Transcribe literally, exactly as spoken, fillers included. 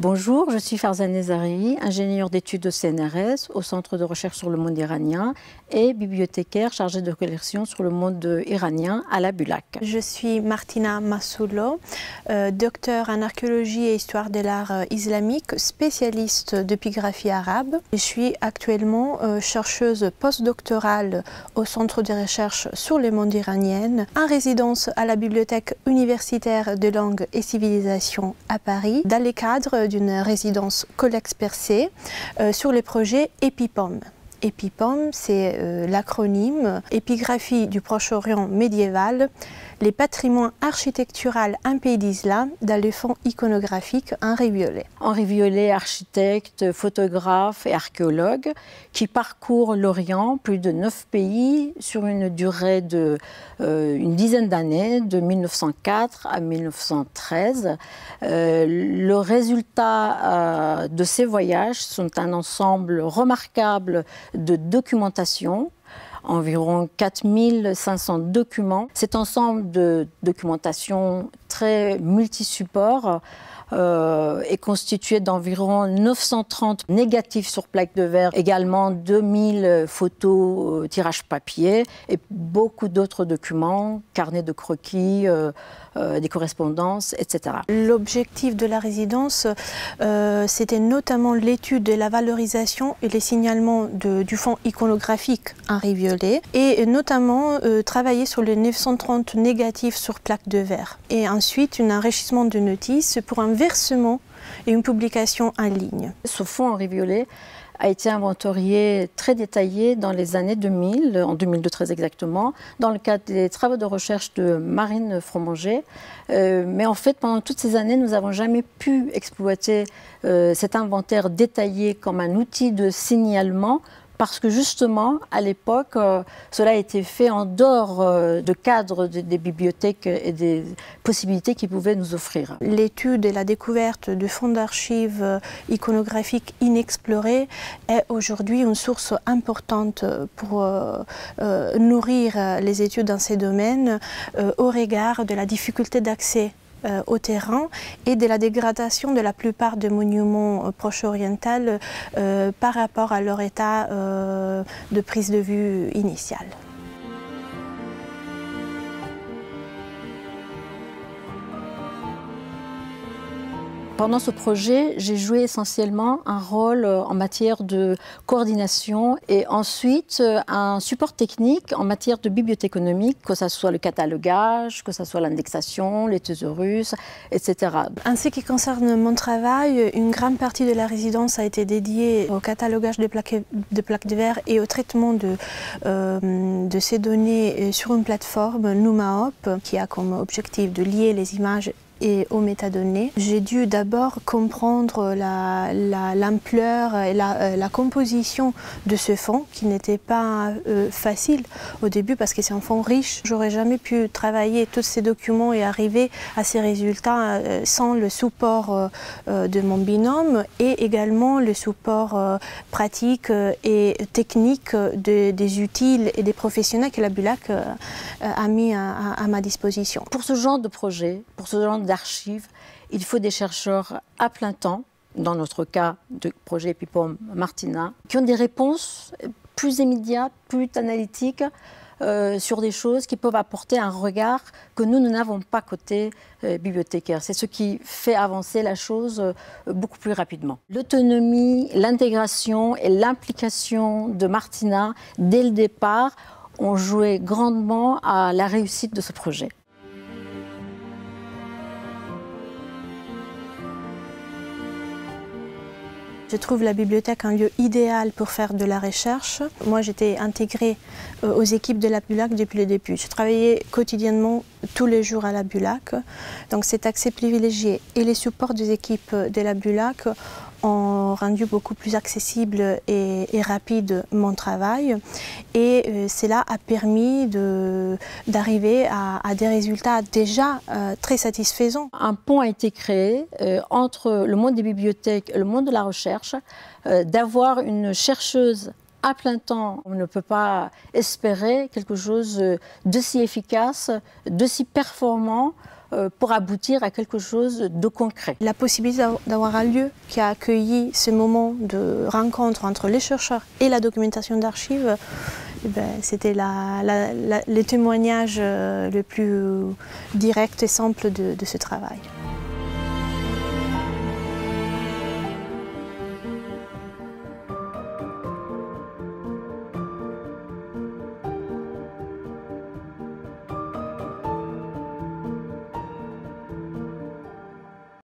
Bonjour, je suis Farzaneh Zarii, ingénieure d'études au C N R S, au Centre de recherche sur le monde iranien, et bibliothécaire chargée de collection sur le monde iranien à la Bulac. Je suis Martina Massoulou, euh, docteur en archéologie et histoire de l'art euh, islamique, spécialiste d'épigraphie arabe. Je suis actuellement euh, chercheuse postdoctorale au Centre de recherche sur le monde iranien, en résidence à la Bibliothèque universitaire de langue et civilisation à Paris, dans le cadre d'une résidence Collex Percé euh, sur le projet EPIPOM. EPIPOM, c'est euh, l'acronyme Épigraphie du Proche-Orient médiéval, les patrimoines architecturaux en pays d'islam dans le fond iconographique Henri Violet. Henri Violet, architecte, photographe et archéologue, qui parcourt l'Orient, plus de neuf pays, sur une durée de euh, une dizaine d'années, de mille neuf cent quatre à mille neuf cent treize. Euh, le résultat euh, de ces voyages sont un ensemble remarquable de documentation, environ quatre mille cinq cents documents. Cet ensemble de documentation très multi-support euh, est constitué d'environ neuf cent trente négatifs sur plaque de verre, également deux mille photos euh, tirage papier et beaucoup d'autres documents, carnets de croquis, euh, euh, des correspondances, et cetera. L'objectif de la résidence, euh, c'était notamment l'étude de la valorisation et les signalements de, du fond iconographique Henri Violet, et notamment euh, travailler sur les neuf cent trente négatifs sur plaque de verre. Et ensuite, un enrichissement de notices pour un versement et une publication en ligne. Ce fonds Henri Violet a été inventorié très détaillé dans les années deux mille, en deux mille deux très exactement, dans le cadre des travaux de recherche de Marine Fromanger. Euh, mais en fait, pendant toutes ces années, nous n'avons jamais pu exploiter euh, cet inventaire détaillé comme un outil de signalement, parce que justement, à l'époque, euh, cela a été fait en dehors euh, de cadre de, des bibliothèques et des possibilités qu'ils pouvaient nous offrir. L'étude et la découverte de fonds d'archives euh, iconographiques inexplorés est aujourd'hui une source importante pour euh, euh, nourrir les études dans ces domaines euh, au regard de la difficulté d'accès Euh, au terrain et de la dégradation de la plupart des monuments euh, proche-orientaux euh, par rapport à leur état euh, de prise de vue initiale. Pendant ce projet, j'ai joué essentiellement un rôle en matière de coordination et ensuite un support technique en matière de bibliothéconomie, que ce soit le catalogage, que ce soit l'indexation, les thésaurus, et cetera. En ce qui concerne mon travail, une grande partie de la résidence a été dédiée au catalogage de plaques de, plaques de verre et au traitement de, euh, de ces données sur une plateforme NumaHop qui a comme objectif de lier les images et aux métadonnées. J'ai dû d'abord comprendre l'ampleur la, la, et la, euh, la composition de ce fond qui n'était pas euh, facile au début parce que c'est un fond riche. J'aurais jamais pu travailler tous ces documents et arriver à ces résultats euh, sans le support euh, de mon binôme et également le support euh, pratique et technique de, des outils et des professionnels que la Bulac euh, a mis à, à, à ma disposition. Pour ce genre de projet, pour ce genre d'archives, il faut des chercheurs à plein temps, dans notre cas de projet EPIPOM Martina, qui ont des réponses plus immédiates, plus analytiques euh, sur des choses qui peuvent apporter un regard que nous, nous n'avons pas côté euh, bibliothécaire. C'est ce qui fait avancer la chose euh, beaucoup plus rapidement. L'autonomie, l'intégration et l'implication de Martina, dès le départ, ont joué grandement à la réussite de ce projet. Je trouve la bibliothèque un lieu idéal pour faire de la recherche. Moi, j'étais intégrée aux équipes de la Bulac depuis le début. Je travaillais quotidiennement tous les jours à la Bulac. Donc cet accès privilégié et les supports des équipes de la Bulac ont rendu beaucoup plus accessible et, et rapide mon travail. Et euh, cela a permis d'arriver à, à des résultats déjà euh, très satisfaisants. Un pont a été créé euh, entre le monde des bibliothèques et le monde de la recherche, euh, d'avoir une chercheuse à plein temps. On ne peut pas espérer quelque chose de si efficace, de si performant, euh, pour aboutir à quelque chose de concret. La possibilité d'avoir un lieu qui a accueilli ce moment de rencontre entre les chercheurs et la documentation d'archives, eh ben, c'était la, la, la, le témoignage le plus direct et simple de, de ce travail.